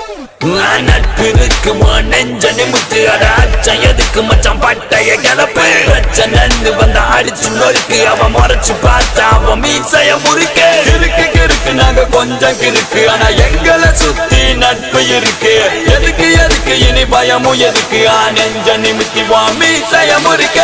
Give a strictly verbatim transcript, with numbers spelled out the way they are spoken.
நட்பு இருக்கு நெஞ்ச நிமித்து அட அச்சம் எதுக்கு மச்சான் பட்டைய கிளப்பு பிரச்சனை வந்தா அடிச்சு நொறுக்கு அவன் முறைச்சு பார்த்தா அவன் மீசைய முறுக்கு கிறுக்கு கிறுக்கு நாங்க கொஞ்சம் கிறுக்கு ஆனா எங்களை சுத்தி நட்பு இருக்கு எதுக்கு எதுக்கு இனி பயமும் எதுக்கு நெஞ்ச நிமித்தி வா மீசைய முறுக்கு